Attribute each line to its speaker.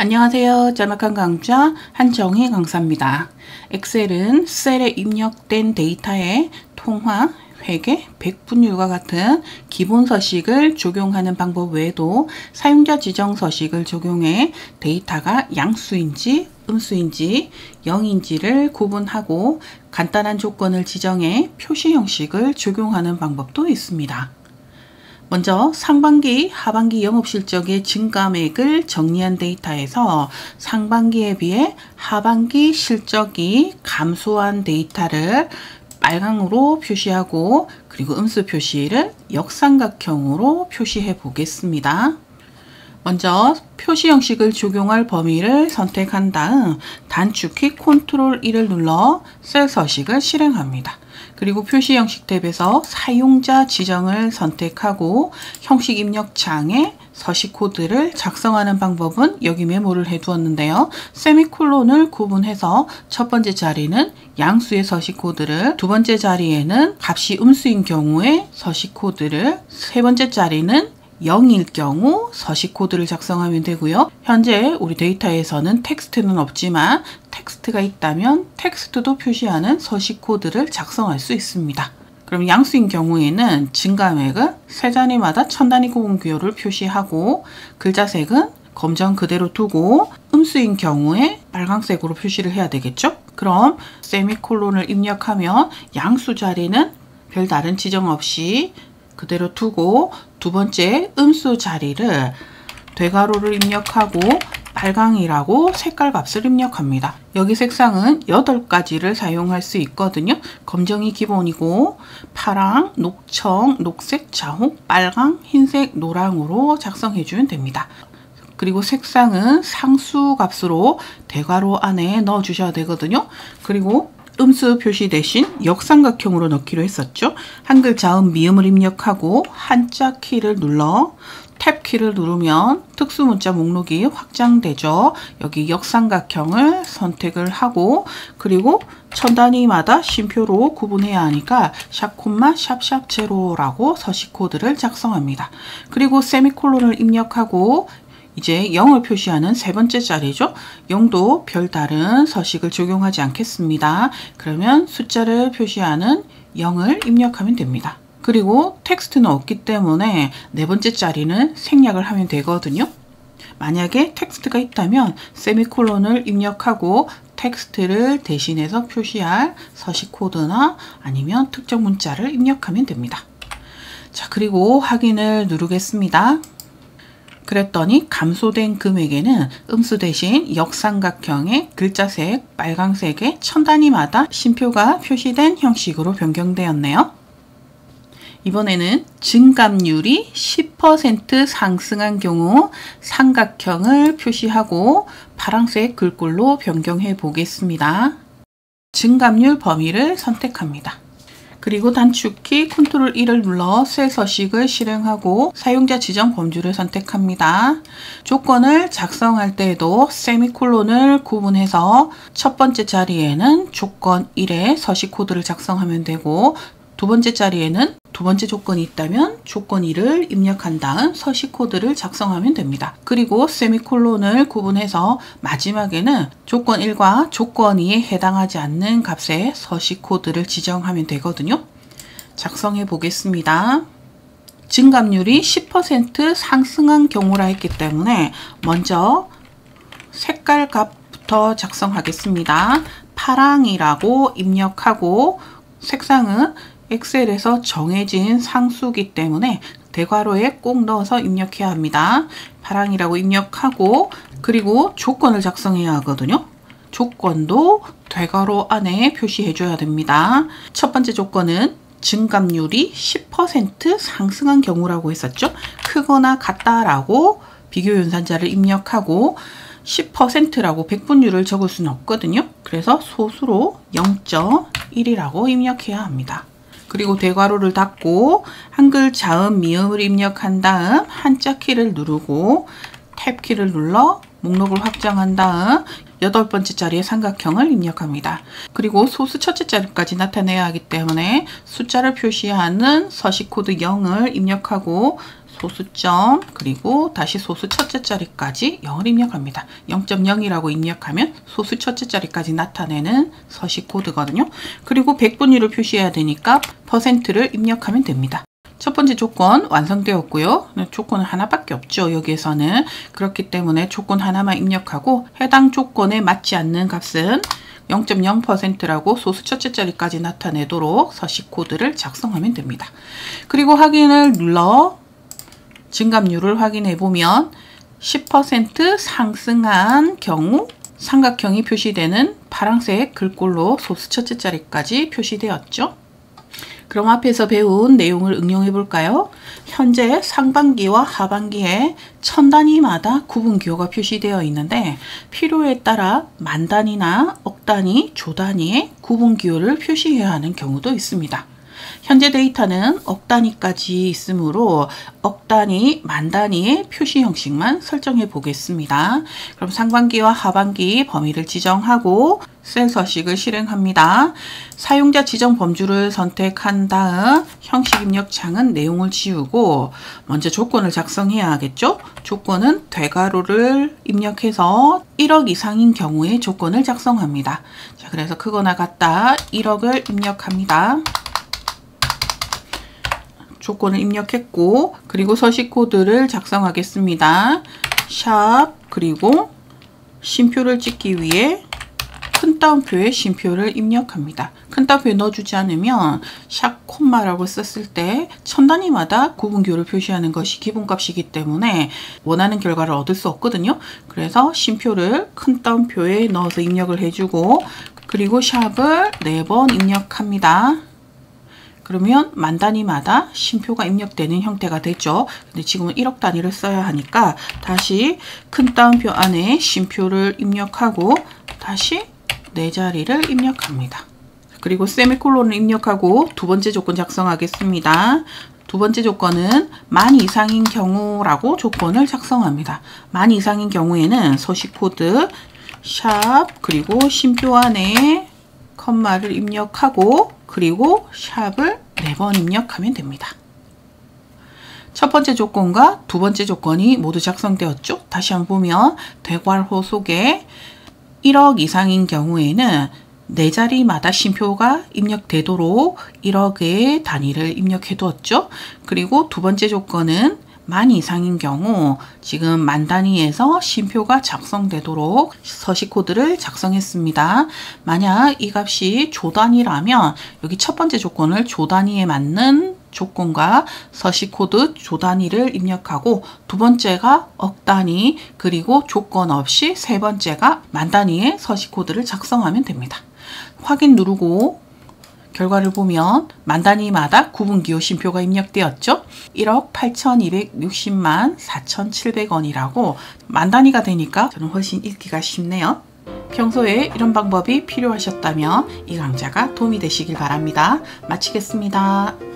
Speaker 1: 안녕하세요. 짤막한 강좌 한정희 강사입니다. 엑셀은 셀에 입력된 데이터에 통화, 회계, 백분율과 같은 기본 서식을 적용하는 방법 외에도 사용자 지정 서식을 적용해 데이터가 양수인지 음수인지 0인지를 구분하고 간단한 조건을 지정해 표시 형식을 적용하는 방법도 있습니다. 먼저 상반기, 하반기 영업실적의 증가액을 정리한 데이터에서 상반기에 비해 하반기 실적이 감소한 데이터를 빨강으로 표시하고 그리고 음수 표시를 역삼각형으로 표시해 보겠습니다. 먼저 표시 형식을 적용할 범위를 선택한 다음 단축키 컨트롤 1을 눌러 셀 서식을 실행합니다. 그리고 표시 형식 탭에서 사용자 지정을 선택하고 형식 입력 창에 서식 코드를 작성하는 방법은 여기 메모를 해 두었는데요. 세미콜론을 구분해서 첫 번째 자리는 양수의 서식 코드를, 두 번째 자리에는 값이 음수인 경우에 서식 코드를, 세 번째 자리는 0일 경우 서식 코드를 작성하면 되고요. 현재 우리 데이터에서는 텍스트는 없지만 텍스트가 있다면 텍스트도 표시하는 서식 코드를 작성할 수 있습니다. 그럼 양수인 경우에는 증가액은 세 자리마다 천 단위 구분 기호를 표시하고 글자색은 검정 그대로 두고 음수인 경우에 빨강색으로 표시를 해야 되겠죠? 그럼 세미콜론을 입력하면 양수 자리는 별다른 지정 없이 그대로 두고 두 번째 음수 자리를 되가로를 입력하고 빨강이라고 색깔 값을 입력합니다. 여기 색상은 8가지를 사용할 수 있거든요. 검정이 기본이고 파랑, 녹청, 녹색, 자홍, 빨강, 흰색, 노랑으로 작성해 주면 됩니다. 그리고 색상은 상수 값으로 대괄호 안에 넣어 주셔야 되거든요. 그리고 음수 표시 대신 역삼각형으로 넣기로 했었죠. 한글 자음 미음을 입력하고 한자 키를 눌러 탭 키를 누르면 특수문자 목록이 확장되죠. 여기 역삼각형을 선택을 하고 그리고 천 단위마다 쉼표로 구분해야 하니까 샵 콤마 샵샵 제로라고 서식 코드를 작성합니다. 그리고 세미콜론을 입력하고 이제 0을 표시하는 세 번째 자리죠. 0도 별다른 서식을 적용하지 않겠습니다. 그러면 숫자를 표시하는 0을 입력하면 됩니다. 그리고 텍스트는 없기 때문에 네 번째 자리는 생략을 하면 되거든요. 만약에 텍스트가 있다면 세미콜론을 입력하고 텍스트를 대신해서 표시할 서식 코드나 아니면 특정 문자를 입력하면 됩니다. 자, 그리고 확인을 누르겠습니다. 그랬더니 감소된 금액에는 음수 대신 역삼각형의 글자색 빨강색에 천 단위마다 쉼표가 표시된 형식으로 변경되었네요. 이번에는 증감률이 10% 상승한 경우 삼각형을 표시하고 파란색 글꼴로 변경해 보겠습니다. 증감률 범위를 선택합니다. 그리고 단축키 컨트롤 1을 눌러 셀 서식을 실행하고 사용자 지정 범주를 선택합니다. 조건을 작성할 때에도 세미콜론을 구분해서 첫 번째 자리에는 조건 1의 서식 코드를 작성하면 되고 두 번째 자리에는 두 번째 조건이 있다면 조건 1을 입력한 다음 서식 코드를 작성하면 됩니다. 그리고 세미콜론을 구분해서 마지막에는 조건 1과 조건 2에 해당하지 않는 값의 서식 코드를 지정하면 되거든요. 작성해 보겠습니다. 증감률이 10% 상승한 경우라 했기 때문에 먼저 색깔 값부터 작성하겠습니다. 파랑이라고 입력하고 색상은 엑셀에서 정해진 상수기 때문에 대괄호에 꼭 넣어서 입력해야 합니다. 파랑이라고 입력하고 그리고 조건을 작성해야 하거든요. 조건도 대괄호 안에 표시해 줘야 됩니다. 첫 번째 조건은 증감률이 10% 상승한 경우라고 했었죠. 크거나 같다라고 비교 연산자를 입력하고 10%라고 백분율을 적을 수는 없거든요. 그래서 소수로 0.1이라고 입력해야 합니다. 그리고 대괄호를 닫고 한글 자음 미음을 입력한 다음 한자 키를 누르고 탭 키를 눌러 목록을 확장한 다음 8번째 자리에 삼각형을 입력합니다. 그리고 소수 첫째 자리까지 나타내야 하기 때문에 숫자를 표시하는 서식 코드 0을 입력하고 소수점 그리고 다시 소수 첫째 자리까지 0을 입력합니다. 0.0이라고 입력하면 소수 첫째 자리까지 나타내는 서식 코드거든요. 그리고 백분위를 표시해야 되니까 %를 입력하면 됩니다. 첫 번째 조건 완성되었고요. 조건은 하나밖에 없죠. 여기에서는. 그렇기 때문에 조건 하나만 입력하고 해당 조건에 맞지 않는 값은 0.0%라고 소수 첫째 자리까지 나타내도록 서식 코드를 작성하면 됩니다. 그리고 확인을 눌러 증감률을 확인해 보면 10% 상승한 경우 삼각형이 표시되는 파란색 글꼴로 소수 첫째 자리까지 표시되었죠. 그럼 앞에서 배운 내용을 응용해 볼까요? 현재 상반기와 하반기에 천 단위마다 구분 기호가 표시되어 있는데 필요에 따라 만 단위나 억 단위, 조 단위의 구분 기호를 표시해야 하는 경우도 있습니다. 현재 데이터는 억 단위까지 있으므로 억 단위, 만 단위의 표시 형식만 설정해 보겠습니다. 그럼 상반기와 하반기 범위를 지정하고 셀 서식을 실행합니다. 사용자 지정 범주를 선택한 다음 형식 입력 창은 내용을 지우고 먼저 조건을 작성해야 하겠죠? 조건은 대괄호를 입력해서 1억 이상인 경우에 조건을 작성합니다. 자, 그래서 크거나 같다 1억을 입력합니다. 조건을 입력했고 그리고 서식 코드를 작성하겠습니다. 샵 그리고 쉼표를 찍기 위해 큰 따옴표에 쉼표를 입력합니다. 큰 따옴표에 넣어주지 않으면 샵 콤마라고 썼을 때 천 단위마다 구분기호를 표시하는 것이 기본값이기 때문에 원하는 결과를 얻을 수 없거든요. 그래서 쉼표를 큰 따옴표에 넣어서 입력을 해주고 그리고 샵을 4번 입력합니다. 그러면 만 단위마다 쉼표가 입력되는 형태가 되죠. 근데 지금은 1억 단위를 써야 하니까 다시 큰 따옴표 안에 쉼표를 입력하고 다시 4자리를 입력합니다. 그리고 세미콜론을 입력하고 두 번째 조건 작성하겠습니다. 두 번째 조건은 만 이상인 경우라고 조건을 작성합니다. 만 이상인 경우에는 서식 코드 샵 그리고 쉼표 안에 컴마를 입력하고 그리고 샵을 4번 입력하면 됩니다. 첫 번째 조건과 두 번째 조건이 모두 작성되었죠. 다시 한번 보면 대괄호 속에 1억 이상인 경우에는 4자리마다 쉼표가 입력되도록 1억의 단위를 입력해 두었죠. 그리고 두 번째 조건은 만 이상인 경우 지금 만 단위에서 쉼표가 작성되도록 서식 코드를 작성했습니다. 만약 이 값이 조 단위라면 여기 첫 번째 조건을 조 단위에 맞는 조건과 서식 코드 조 단위를 입력하고 두 번째가 억 단위 그리고 조건 없이 세 번째가 만 단위의 서식 코드를 작성하면 됩니다. 확인 누르고 결과를 보면 만 단위마다 구분기호 쉼표가 입력되었죠. 1억 8,260만 4,700원이라고 만 단위가 되니까 저는 훨씬 읽기가 쉽네요. 평소에 이런 방법이 필요하셨다면 이 강좌가 도움이 되시길 바랍니다. 마치겠습니다.